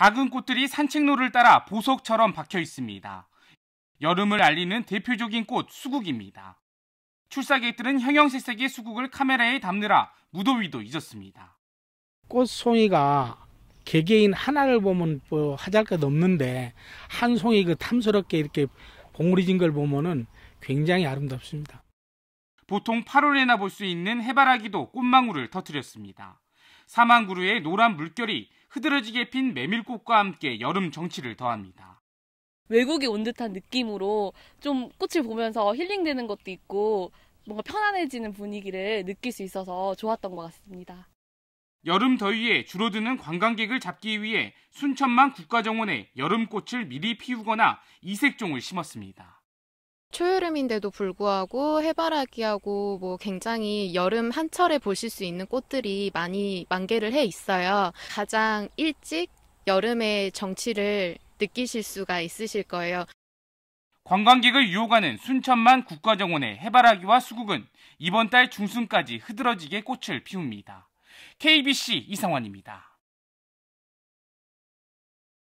작은 꽃들이 산책로를 따라 보석처럼 박혀 있습니다. 여름을 알리는 대표적인 꽃 수국입니다. 출사객들은 형형색색의 수국을 카메라에 담느라 무더위도 잊었습니다. 꽃송이가 개개인 하나를 보면 뭐 하잘 것 없는데 한 송이 그 탐스럽게 이렇게 봉우리진 걸 보면은 굉장히 아름답습니다. 보통 8월에나 볼 수 있는 해바라기도 꽃망울을 터뜨렸습니다. 사망구루의 노란 물결이 흐드러지게 핀 메밀꽃과 함께 여름 정취를 더합니다. 외국에 온 듯한 느낌으로 좀 꽃을 보면서 힐링되는 것도 있고 뭔가 편안해지는 분위기를 느낄 수 있어서 좋았던 것 같습니다. 여름 더위에 줄어드는 관광객을 잡기 위해 순천만 국가정원에 여름꽃을 미리 피우거나 이색종을 심었습니다. 초여름인데도 불구하고 해바라기하고 뭐 굉장히 여름 한철에 보실 수 있는 꽃들이 많이 만개를 해 있어요. 가장 일찍 여름의 정취를 느끼실 수가 있으실 거예요. 관광객을 유혹하는 순천만 국가정원의 해바라기와 수국은 이번 달 중순까지 흐드러지게 꽃을 피웁니다. KBC 이상환입니다.